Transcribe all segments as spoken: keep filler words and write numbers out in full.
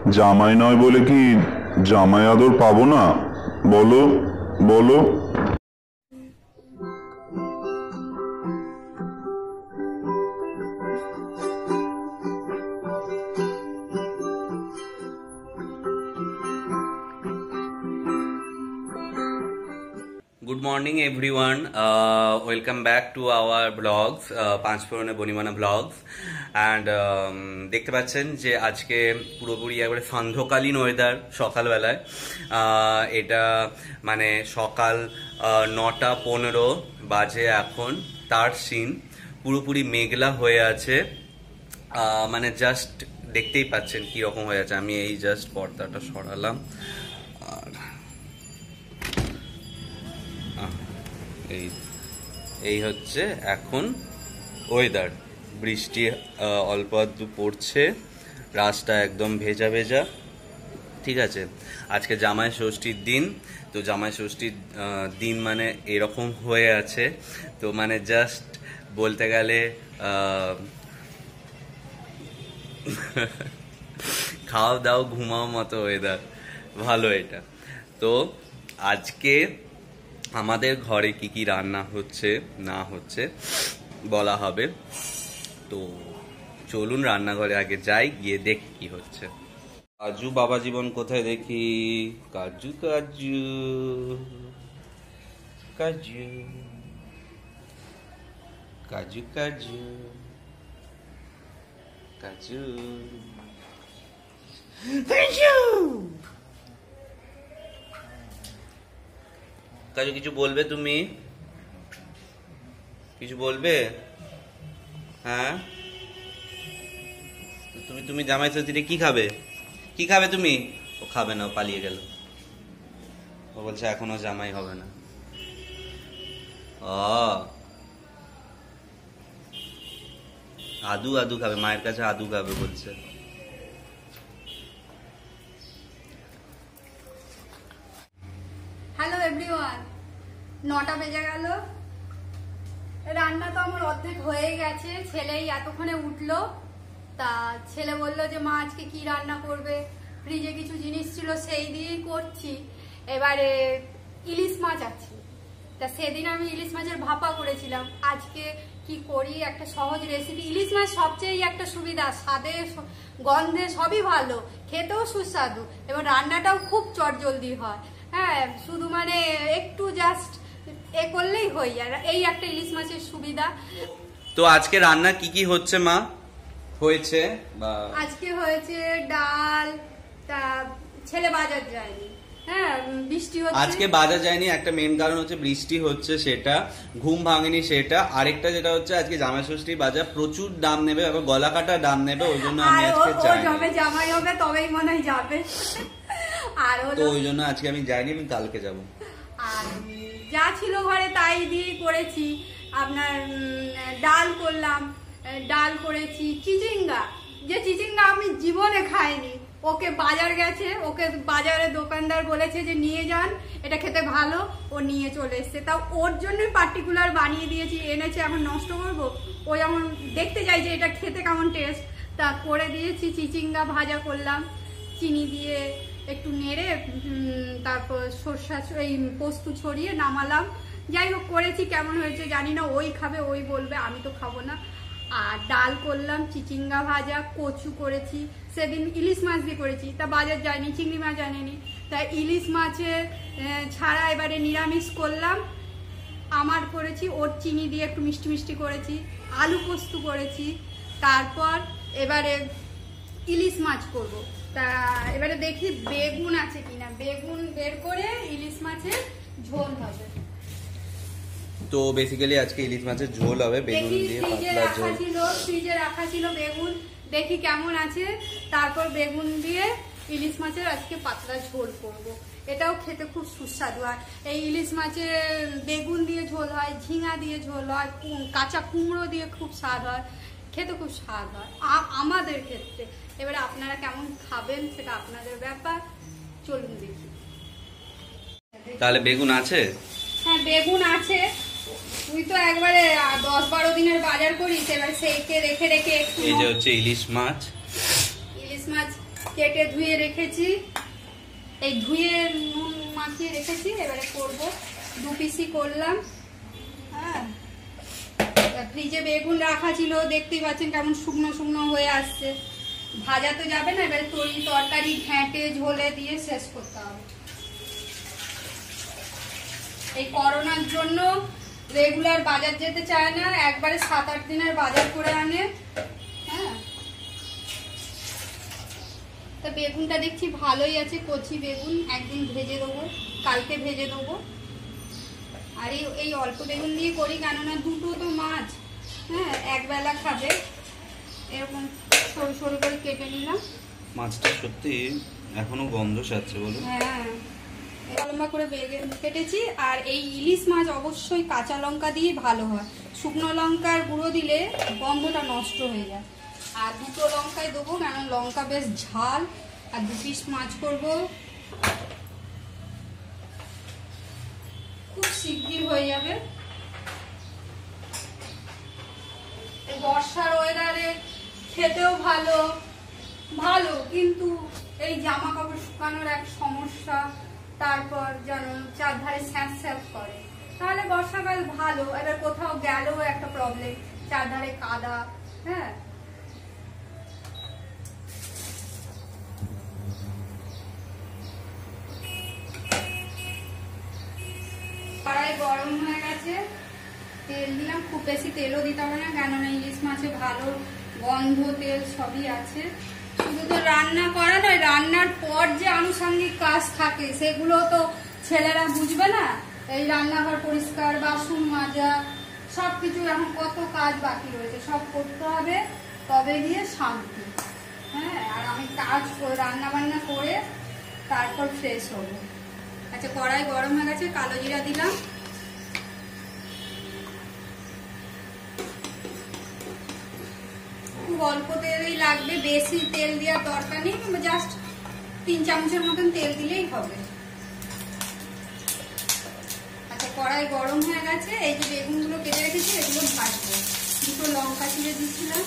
জামাই নয় বলে কি জামাই আদর পাবো না? বলো বলো। Good morning everyone, uh, welcome back to our vlogs, uh, পাঁচ ফোড়নে বনিমানা vlogs and um, দেখতে পাচ্ছেন যে আজকে পুরোপুরি একবারে সান্ধ্যকালীন ওয়েদার সকালবেলায়। uh, এটা মানে সকাল নটা পনেরো বাজে এখন, তার সিন পুরোপুরি মেঘলা হয়ে আছে। uh, মানে জাস্ট দেখতেই পাচ্ছেন কি রকম হয়ে আছে। আমি এই জাস্ট পর্দাটা সরালাম আর এই এই হচ্ছে এখন ওয়েদার। বৃষ্টি অল্প আধটু পড়ছে, রাস্তা একদম ভেজা ভেজা। ঠিক আছে, আজকে জামাই ষষ্ঠীর দিন, তো জামাই ষষ্ঠীর দিন মানে এরকম হয়ে আছে। তো মানে জাস্ট বলতে গেলে খাও দাও ঘুমাও মতো ওয়েদার, ভালো এটা। তো আজকে আমাদের ঘরে কি কি রান্না হচ্ছে না হচ্ছে বলা হবে। তো চলুন রান্নাঘরে আগে যাই, গিয়ে দেখি কি হচ্ছে। কাজু বাবা জীবন কোথায় দেখি? কাজু কাজু কাজু কাজু কাজু কাজু কাজু কাজু কিছু বলবে? তুমি কিছু বলবে? হ্যাঁ, তুমি তুমি জামাই ষষ্ঠীতে কি খাবে? কি খাবে তুমি? ও খাবে না, ও পালিয়ে গেল। ও বলছে এখনো জামাই হবে না। ও আদু আদু খাবে, মায়ের কাছে আদু খাবে বলছে। হ্যালো এভরিওয়ান, নটা বেজে গেল। রান্না তো আমার অর্ধেক হয়ে গেছে। ছেলেই এতক্ষণে উঠলো, তা ছেলে বললো যে মা আজকে কি রান্না করবে। ফ্রিজে কিছু জিনিস ছিল সেই দিয়েই করছি। এবারে ইলিশ মাছ আছে, তা সেদিন আমি ইলিশ মাছের ভাপা করেছিলাম। আজকে কি করি, একটা সহজ রেসিপি। ইলিশ মাছ সবচেয়ে একটা সুবিধা, স্বাদে গন্ধে সবই ভালো, খেতেও সুস্বাদু, এবং রান্নাটাও খুব চটজলদি হয়। হ্যাঁ, শুধু মানে একটু জাস্ট এ করলেই হয়ে যায়, এই একটা ইলিশ মাছের সুবিধা। তো আজকে রান্না কি কি হচ্ছে মা? হয়েছে আজকে হয়েছে ডাল, তা ছেলে বাজার যায়নি। হ্যাঁ, বৃষ্টি হচ্ছে। আজকে বাজার যায়নি, একটা মেন কারণ হচ্ছে বৃষ্টি হচ্ছে, সেটা ঘুম ভাঙেনি সেটা। আরেকটা যেটা হচ্ছে আজকে জামাই ষষ্ঠী বাজার প্রচুর দাম নেবে, এবং গলা কাটা দাম নেবে, ওই জন্য আমি আজকে যাইনি। যবে জামাই হবে তবেই মনে হয় যাবে। আর তো ওই জন্য আজকে আমি যাইনি, আমি কালকে যাব। আর যা ছিল ঘরে তাই দিয়ে করেছি। আপনার ডাল করলাম, ডাল করেছি চিচিঙ্গা, যে চিচিঙ্গা আমি জীবনে খাইনি। ওকে বাজার গেছে, ওকে বাজারে দোকানদার বলেছে যে নিয়ে যান, এটা খেতে ভালো, ও নিয়ে চলে এসছে। তাও ওর জন্যই পার্টিকুলার বানিয়ে দিয়েছি, এনেছে, এখন নষ্ট করবো? ও যেমন দেখতে চাই যে এটা খেতে কেমন টেস্ট, তা করে দিয়েছি। চিচিঙ্গা ভাজা করলাম চিনি দিয়ে, একটু নেড়ে তারপর সর্ষা এই পোস্ত ছড়িয়ে নামালাম। যাই হোক করেছি, কেমন হয়েছে জানি না, ওই খাবে, ওই বলবে, আমি তো খাবো না। আর ডাল করলাম, চিচিঙ্গা ভাজা, কচু করেছি। সেদিন ইলিশ মাছ দিয়ে করেছি, তা বাজার যায়নি, চিংড়ি মাছ আনেনি, তাই ইলিশ মাছের ছাড়া এবারে নিরামিষ করলাম। আমার করেছি, ওর চিনি দিয়ে একটু মিষ্টি মিষ্টি করেছি। আলু পোস্ত করেছি। তারপর এবারে ইলিশ মাছ করব। তা এবারে দেখি বেগুন আছে কিনা, বেগুন বের করে ইলিশ মাছের ঝোল হবে। তো বেসিক্যালি আজকে ইলিশ মাছের ঝোল হবে, বেগুন দিয়ে পাতলা ঝোল। ছিল ফ্রিজে রাখা ছিল বেগুন, দেখি কেমন আছে, তারপর বেগুন দিয়ে ইলিশ মাছের আজকে পাতলা ঝোল করব। এটাও খেতে খুব সুস্বাদু হয়। এই ইলিশ মাছের বেগুন দিয়ে ঝোল হয়, ঝিঙা দিয়ে ঝোল হয়, কাঁচা কুমড়ো দিয়ে খুব স্বাদ হয়, খেতে খুব স্বাদ হয় আমাদের ক্ষেত্রে। এবারে আপনারা কেমন খাবেন সেটা আপনাদের ব্যাপার। চলুন দেখি। তাহলে বেগুন আছে? হ্যাঁ বেগুন আছে। তুই তো একবারে দশ বারো দিনের বাজার করিস, এবার সেইকে রেখে রেখে একটু। এই যে হচ্ছে ইলিশ মাছ। ইলিশ মাছ কেটে ধুয়ে রেখেছি, এই ধুয়ে নুন মাখিয়ে রেখেছি। এবারে করব, দু পিসি করলাম। হ্যাঁ, ফ্রিজে বেগুন রাখা ছিল, দেখতেই পাচ্ছেন কেমন শুকনো শুকনো হয়ে আসছে। ভাজা তো যাবে না, এবারে তরি তরকারি ঘেঁটে ঝোলে দিয়ে শেষ করতে হবে। এই করোনার জন্য রেগুলার বাজার যেতে চায় না, একবারে সাত আট দিনের বাজার করে আনে। হ্যাঁ, তা বেগুনটা দেখছি ভালোই আছে, কচি বেগুন। একদিন ভেজে দেবো, কালকে ভেজে দেবো। আর এই এই অল্প বেগুন দিয়ে করি, কেননা দুটো তো মাছ, হ্যাঁ একবেলা খাবে। এরকম সরু সরু করে কেটে নিলাম। মাছটা সত্যি এখনো গন্ধ ছাড়ছে, বলো। হ্যাঁ, লম্বা করে বেগুন কেটেছি। আর এই ইলিশ মাছ অবশ্যই কাঁচা লঙ্কা দিয়ে ভালো হয়, শুকনো লঙ্কার গুঁড়ো দিলে গন্ধটা নষ্ট হয়ে যায়। আর দুটো লঙ্কায় দেবো, কেন লঙ্কা বেশ ঝাল। আর দু পিস মাছ করবো, খুব শিগগির হয়ে যাবে। বর্ষার ওয়েদারে খেতেও ভালো ভালো, কিন্তু এই জামা কাপড় শুকানোর এক সমস্যা। তারপর যেন চারধারে স্যাঁত স্যাঁত করে, তাহলে বর্ষাকাল ভালো। এবার কোথাও গেলেও একটা প্রবলেম, চারধারে কাদা। হ্যাঁ, কড়াই গরম হয়ে গেছে, তেল দিলাম। খুব বেশি তেলও দিতে হবে না, কেননা ইলিশ মাছে ভালো গন্ধ তেল সবই আছে। শুধু তো রান্না করা নয়, রান্নার পর যে আনুষঙ্গিক কাজ থাকে সেগুলো তো ছেলেরা বুঝবে না। এই রান্নাঘর পরিষ্কার, বাসন মাজা, সবকিছু এখন কত কাজ বাকি রয়েছে, সব করতে হবে, তবে গিয়ে শান্তি। হ্যাঁ, আর আমি কাজ করে রান্না বান্না করে তারপর ফ্রেশ হবো। আচ্ছা, কড়াই গরম হয়ে গেছে, কালো জিরা দিলাম। খুব অল্প তেলই লাগবে, বেশি তেল দেওয়ার দরকার নেই, জাস্ট তিন চামচের মতন তেল দিলেই হবে। আচ্ছা, কড়াই গরম হয়ে গেছে, এই যে বেগুনগুলো কেটে রেখেছি এগুলো ভাজবো। দুটো লঙ্কা চিড়ে দিচ্ছিলাম।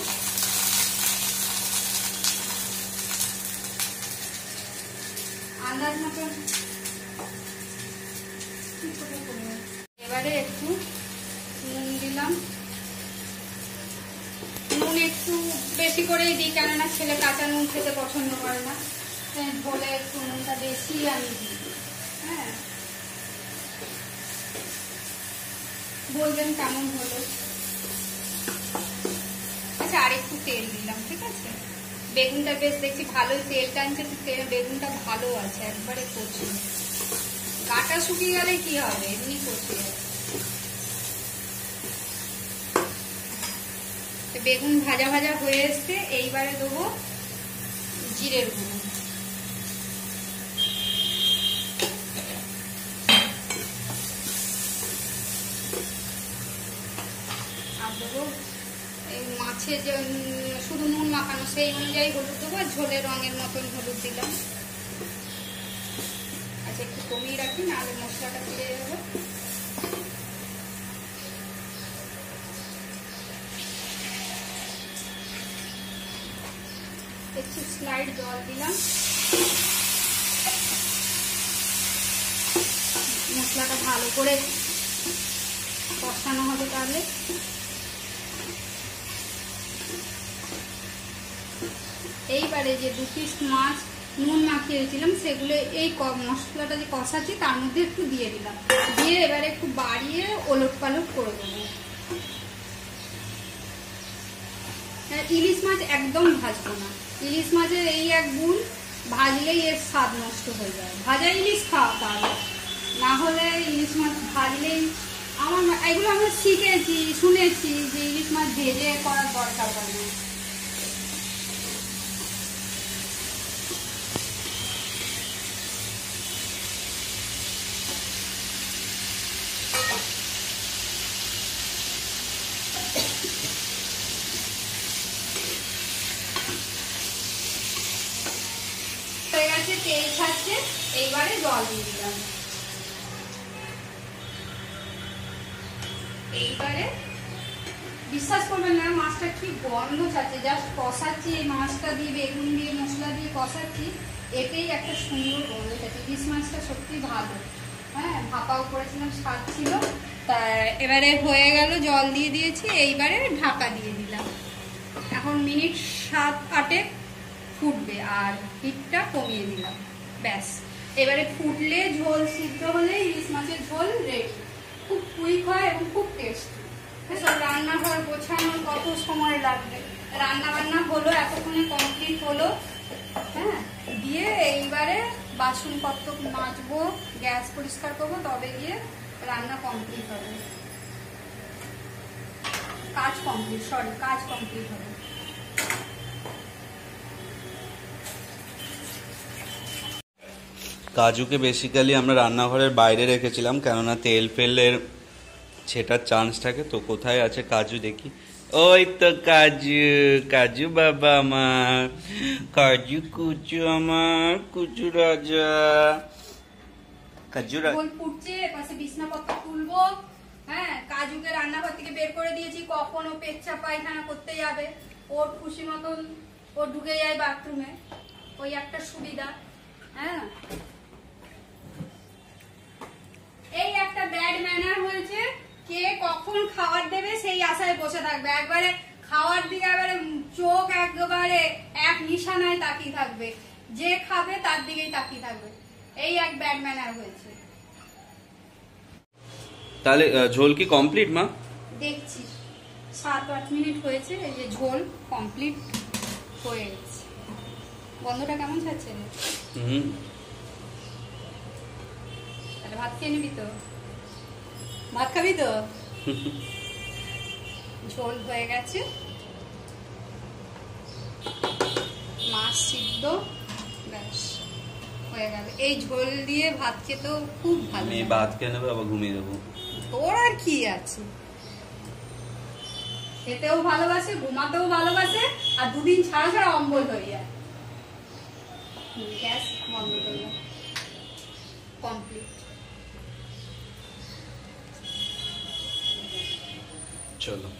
আন্দাজ মতন। এবারে একটু নুন দিলাম, নুন একটু বেশি করেই দিই, কেননা ছেলে কাঁচা নুন খেতে পছন্দ করে না, ঝোলে একটু নুনটা বেশি আমি দিই। হ্যাঁ, বলবেন কেমন হলো। আচ্ছা, আর একটু তেল দিলাম, ঠিক আছে। বেগুনটা বেশ দেখছি ভালোই তেল টানছে, বেগুনটা ভালো আছে, একবারে কচি। কাটা শুকিয়ে গেলে কি হবে, এমনি কচি আছে। বেগুন ভাজা ভাজা হয়ে এসছে, এইবারে দেবো জিরের গুঁড়ো। আর দেবো এই মাছের যে শুধু নুন মাখানো, সেই অনুযায়ী হলুদ দেবো। আর ঝোলের রঙের মতন হলুদ দিলাম। আচ্ছা, একটু কমিয়ে রাখি, নাহলে মশলাটা পুড়ে যাবে। একটু স্লাইড জল দিলাম। মশলাটা ভালো করে কষানো হবে। তাহলে এইবারে যে দু পিস মাছ নুন মাখিয়ে রেখেছিলাম সেগুলো এই মশলাটা যে কষাচ্ছি তার মধ্যে একটু দিয়ে দিলাম। দিয়ে এবারে একটু বাড়িয়ে ওলট পালট করে দেবো। ইলিশ মাছ একদম ভাজবো না। ইলিশ মাছের এই এক গুণ, ভাজলেই এর স্বাদ নষ্ট হয়ে যায়। ভাজা ইলিশ খাওয়া, তাহলে না হলে ইলিশ মাছ ভাজলেই, আমার এগুলো আমরা শিখেছি, শুনেছি যে ইলিশ মাছ ভেজে করার দরকার হয় না। তেল ছাড়ছে, এইবারে জল দিয়ে দিলাম। এইবারে বিশ্বাস করবেন না, মাছটা কি গন্ধ ছাড়ছে, জাস্ট কষাচ্ছি এই মাছটা দিয়ে, বেগুন দিয়ে মশলা দিয়ে কষাচ্ছি, এতেই একটা সুন্দর গন্ধ ছাড়ছে। ইলিশ মাছটা সত্যি ভালো, হ্যাঁ ভাপাও করেছিলাম, স্বাদ ছিল। তা এবারে হয়ে গেল, জল দিয়ে দিয়েছি, এইবারে ঢাকা দিয়ে দিলাম। এখন মিনিট সাত আটে ফুটবে আর হিটটা কমিয়ে দিলাম, ব্যাস। এবারে ফুটলে, ঝোল সিদ্ধ হলে ইলিশ মাছের ঝোল রেডি। খুব কুইক হয় এবং খুব টেস্টি। সব রান্নাঘর গোছানো কত সময় লাগবে, রান্না বান্না হলো, এতক্ষণে কমপ্লিট হলো, হ্যাঁ। দিয়ে এইবারে বাসনপত্র মাজবো, গ্যাস পরিষ্কার করবো, তবে গিয়ে রান্না কমপ্লিট হবে, কাজ কমপ্লিট সরি কাজ কমপ্লিট হবে। কাজুকে বেসিক্যালি আমরা রান্নাঘরের বাইরে রেখেছিলাম, কেননা তেল ফেলের সেটার চান্স থাকে। তো কোথায় আছে কাজু দেখি, ওই তো কাজু, কাজু বাবা আমার, কাজু কুচু আমার, কুচু রাজা, কাজু রাজা। ফুটছে, পাশে বিছনাপত্র তুলবো, হ্যাঁ। কাজুকে রান্নাঘর থেকে বের করে দিয়েছি, কখন ও পেচ্ছাপ পায়খানা করতে যাবে, ওর খুশি মতন ও ঢুকে যায় বাথরুমে, ওই একটা সুবিধা, হ্যাঁ। এই একটা ব্যাড ম্যানার হয়েছে, কে কখন খাবার দেবে সেই আশায় বসে থাকবে, একবারে খাওয়ার দিকে একবারে চোখ একেবারে এক নিশানায় তাকিয়ে থাকবে, যে খাবে তার দিকেই তাকিয়ে থাকবে, এই এক ব্যাড ম্যানার হয়েছে। তাহলে ঝোল কি কমপ্লিট মা? দেখছি সাত আট মিনিট হয়েছে, এই যে ঝোল কমপ্লিট হয়ে গেছে। গন্ধটা কেমন ছাড়ছে? হুম, তাহলে ভাত খেয়ে নিবি তো? ভাত খাবি তো? ঝোল হয়ে গেছে, মাছ সিদ্ধ, ব্যাস হয়ে গেল। এই ঝোল দিয়ে ভাত খেতেও খুব ভালো। আমি ভাত খেয়ে নেবো, আবার ঘুমিয়ে দেবো। তোর আর কি আছে, খেতেও ভালোবাসে, ঘুমাতেও ভালোবাসে, আর দুদিন ছাড়া ছাড়া অম্বল হয়ে যায়। গ্যাস বন্ধ করলাম, কমপ্লিট। চলো।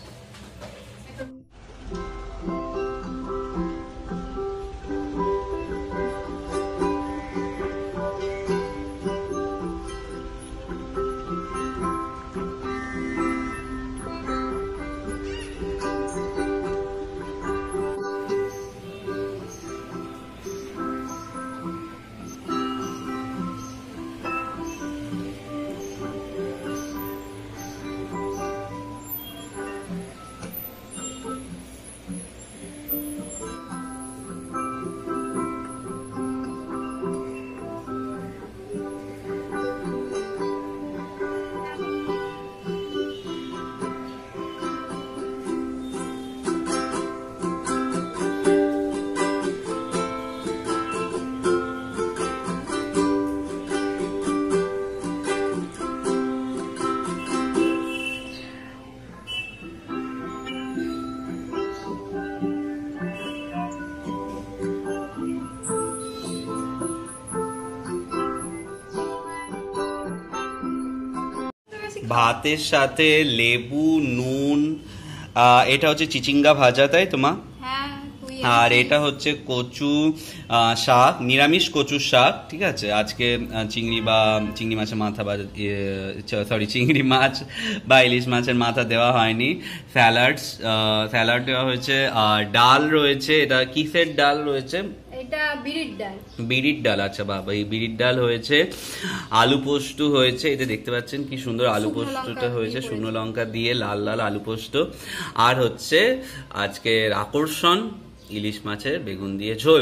ভাতের সাথে লেবু, নুন, এটা হচ্ছে চিচিঙ্গা ভাজা, তাই তো মা? আর এটা হচ্ছে কচু শাক, নিরামিষ কচুর শাক, ঠিক আছে। আজকে চিংড়ি বা চিংড়ি মাছের মাথা বা সরি চিংড়ি মাছ বা ইলিশ মাছের মাথা দেওয়া হয়নি। স্যালাডস, স্যালাড দেওয়া হয়েছে, আর ডাল রয়েছে। এটা কিসের ডাল রয়েছে? এটা বিড়ির ডাল। বিড়ির ডাল, আচ্ছা বাবা, এই বিড়ির ডাল হয়েছে। আলু পোস্ত হয়েছে, এতে দেখতে পাচ্ছেন কি সুন্দর আলু পোস্তটা হয়েছে, শুকনো লঙ্কা দিয়ে লাল লাল আলু পোস্ত। আর হচ্ছে আজকের আকর্ষণ, ইলিশ মাছের বেগুন দিয়ে ঝোল।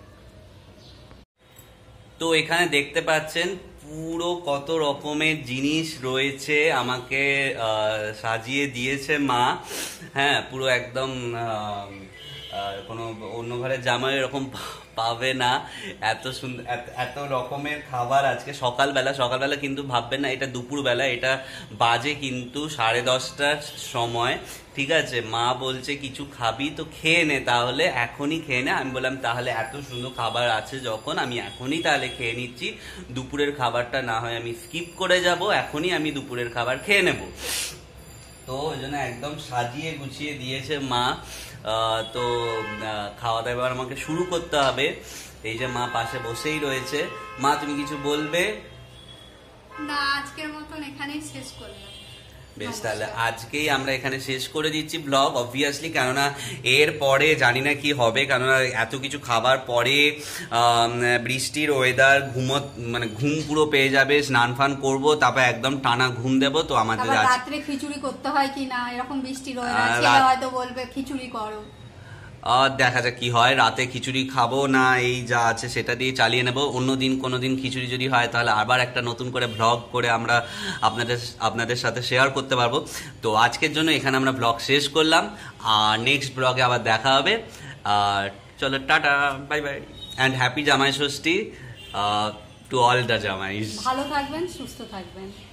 তো এখানে দেখতে পাচ্ছেন পুরো কত রকমের জিনিস রয়েছে, আমাকে সাজিয়ে দিয়েছে মা, হ্যাঁ। পুরো একদম কোনো অন্য ঘরের জামাই এরকম পাবে না, এত সুন্দর এত রকমের খাবার আজকে সকালবেলা। সকালবেলা কিন্তু ভাববেন না এটা দুপুরবেলা, এটা বাজে কিন্তু সাড়ে দশটার সময়, ঠিক আছে। মা বলছে কিছু খাবি তো খেয়ে নে, তাহলে এখনই খেয়ে নে। আমি বললাম তাহলে এত সুন্দর খাবার আছে যখন, আমি এখনই তাহলে খেয়ে নিচ্ছি, দুপুরের খাবারটা না হয় আমি স্কিপ করে যাব, এখনই আমি দুপুরের খাবার খেয়ে নেব। তো ওই জন্য একদম সাজিয়ে গুছিয়ে দিয়েছে মা। আহ, তো আহ, খাওয়া দাওয়া আমাকে শুরু করতে হবে। এই যে মা পাশে বসেই রয়েছে। মা তুমি কিছু বলবে? না, আজকের মতন এখানেই শেষ করলাম। বেশ, তাহলে আজকেই আমরা এখানে শেষ করে দিচ্ছি ব্লগ, অবভিয়াসলি, কেননা এর পরে জানি না কি হবে, কেননা এত কিছু খাবার পরে বৃষ্টির ওয়েদার, ঘুমো মানে ঘুম পুরো পেয়ে যাবে, স্নান ফান করবো, তারপর একদম টানা ঘুম দেবো। তো আমাদের রাত্রে খিচুড়ি করতে হয় কিনা, এরকম বৃষ্টির ওয়েদার, আহ, ছেলে রাত- হয়তো বলবে খিচুড়ি করো। আর দেখা যাক কি হয়, রাতে খিচুড়ি খাবো না এই যা আছে সেটা দিয়ে চালিয়ে নেব। অন্যদিন কোনো দিন খিচুড়ি যদি হয় তাহলে আবার একটা নতুন করে ব্লগ করে আমরা আপনাদের আপনাদের সাথে শেয়ার করতে পারবো। তো আজকের জন্য এখানে আমরা ব্লগ শেষ করলাম, আর নেক্সট ব্লগে আবার দেখা হবে। আর চলো, tata, bye bye, and happy Jamai Shashthi to all the jamais. ভালো থাকবেন, সুস্থ থাকবেন।